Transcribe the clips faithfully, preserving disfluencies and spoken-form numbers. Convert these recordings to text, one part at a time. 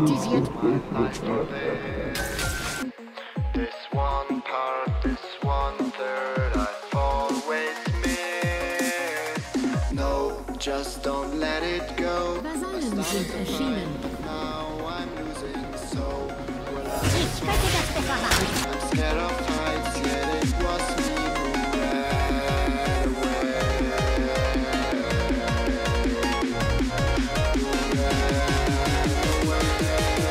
kritisiert. This one part, this one third, I've always missed. No, just don't let it go. Vasallen sind erschienen. Now I'm losing, so will I Ich könnte das besser machen. I'm scared of heights, yet it was me who ran away. Who ran away.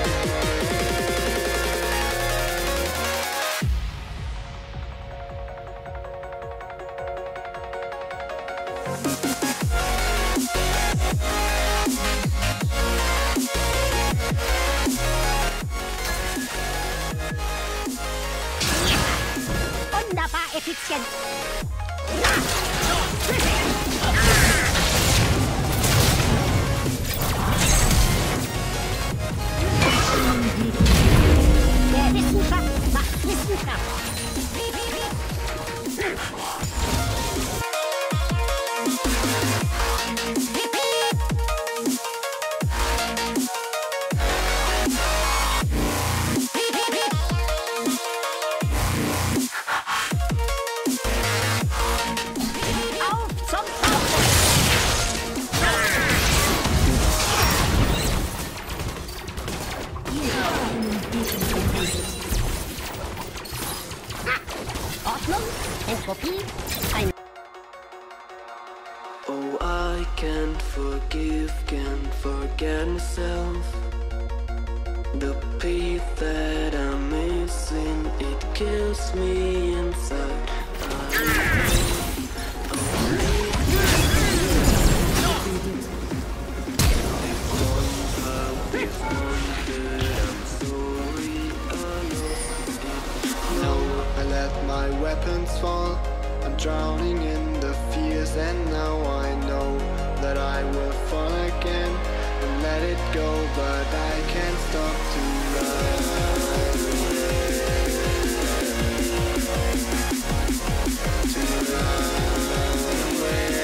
Wunderbar effizient. Der Wissenschaft macht Wissenschaft. Auf zum Ordnung, Entropie, ein Oh, I can't forgive, can't forget myself. The peace that I'm missing, it kills me inside. I let my weapons fall. I'm drowning in the fears, and now I know that I will fall again and let it go, but I can't stop to run away. To run away.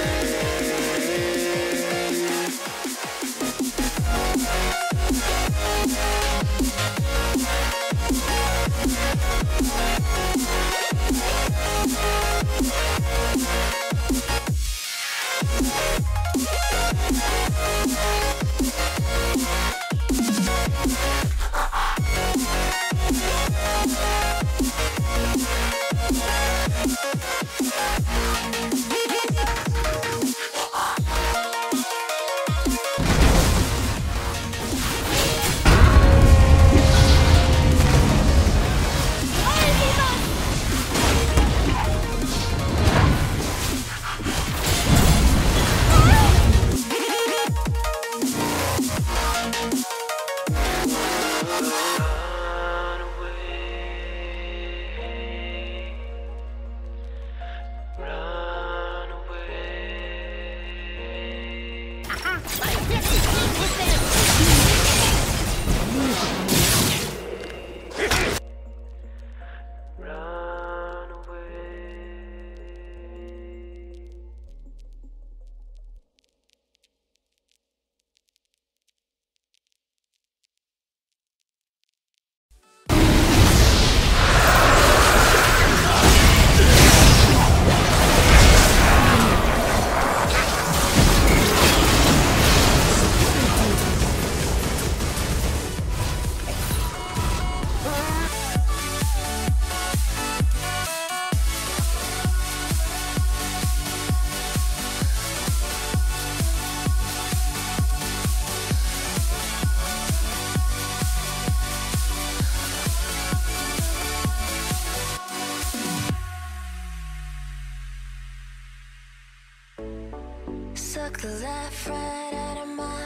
Suck the life right out of my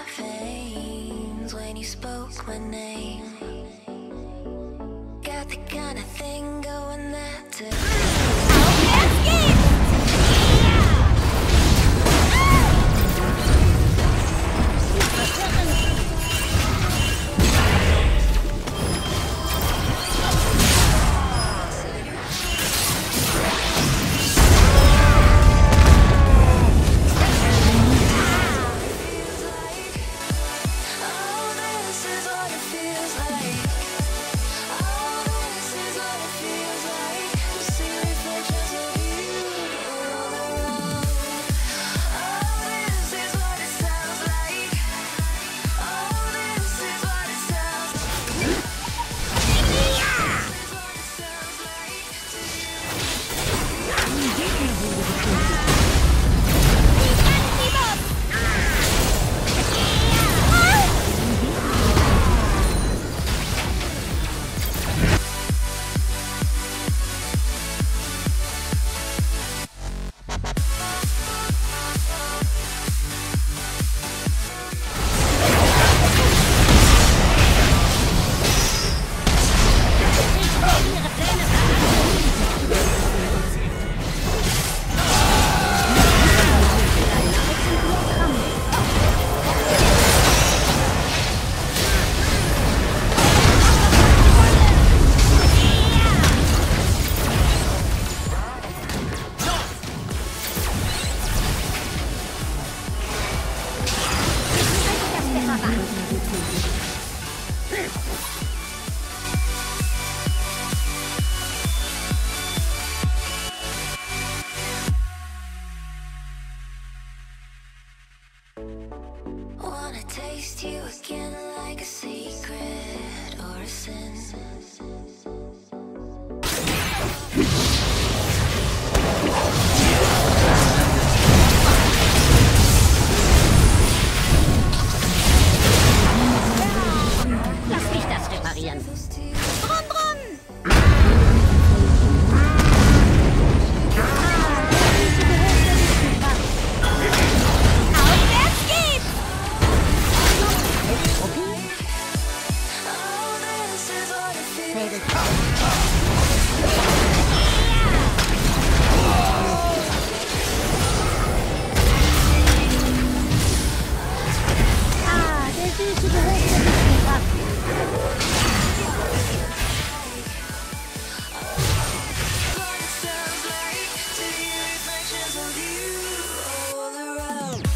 veins when you spoke my name. Got the kind of thing going that to Oh, this is what it feels Ah, der süße Geruch der Wissenschaft. What it sounds like to hear reflections of you all around.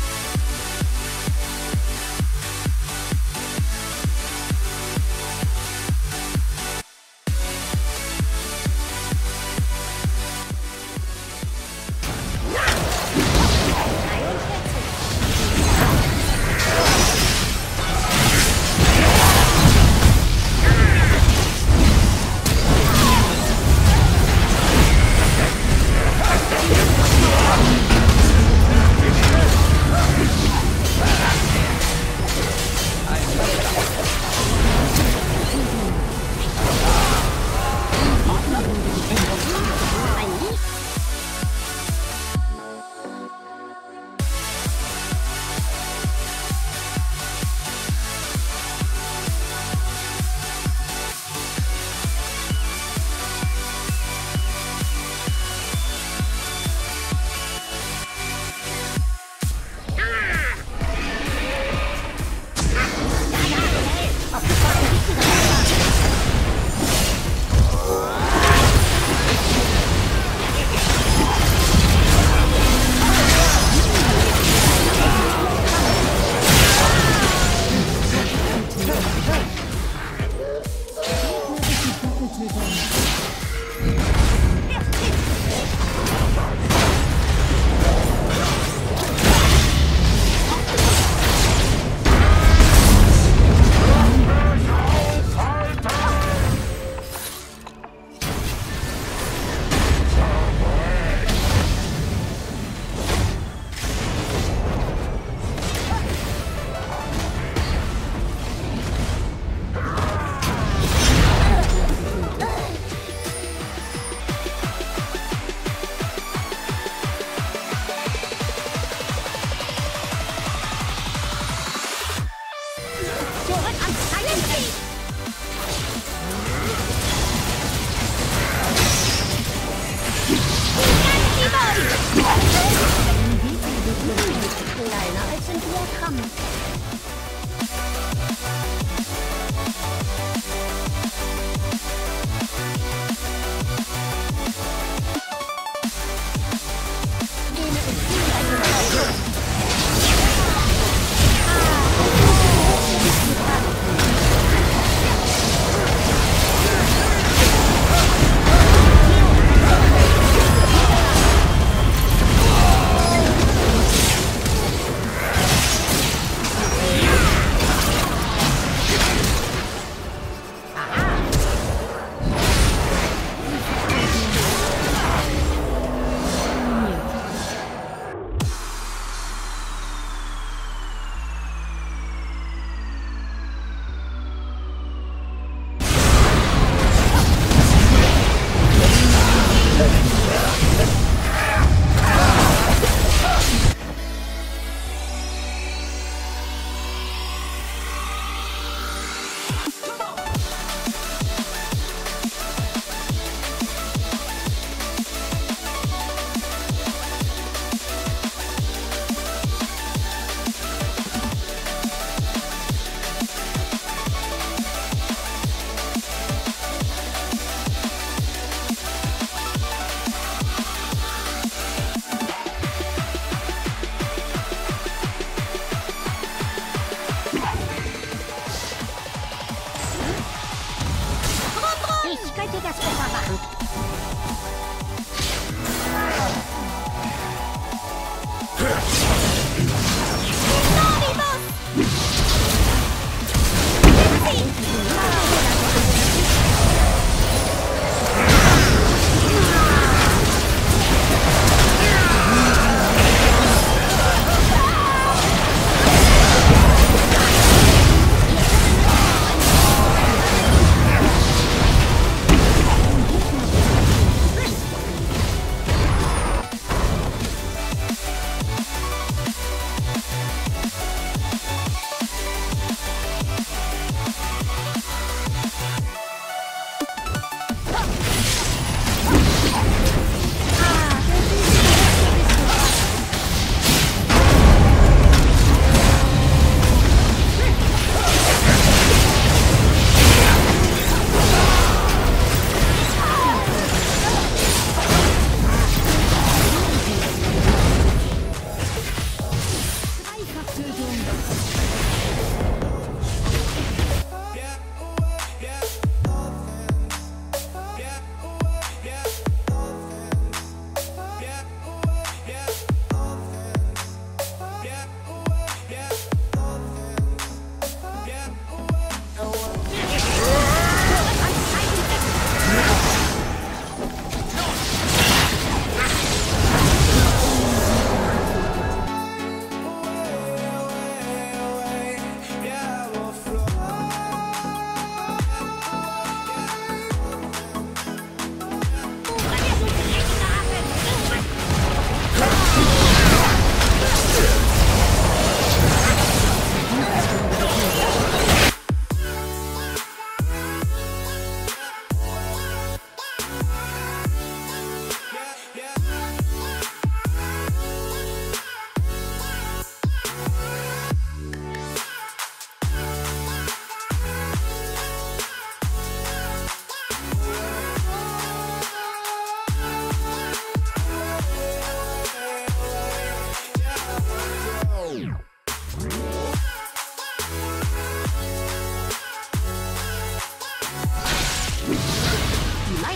Kleiner als ein Diagramm. Ich könnte das besser machen.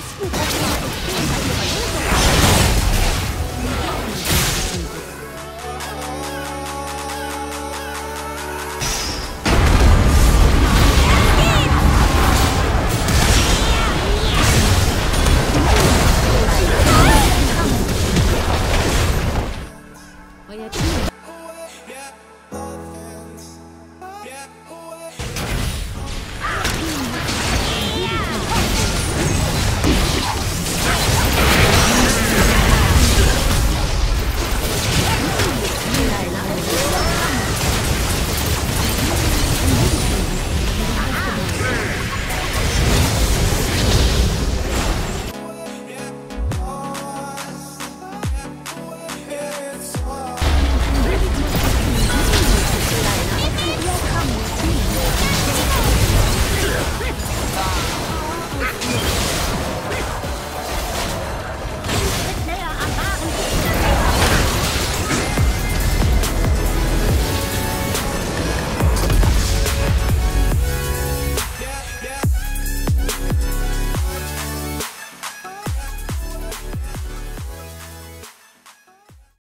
ist gut, dass wir mal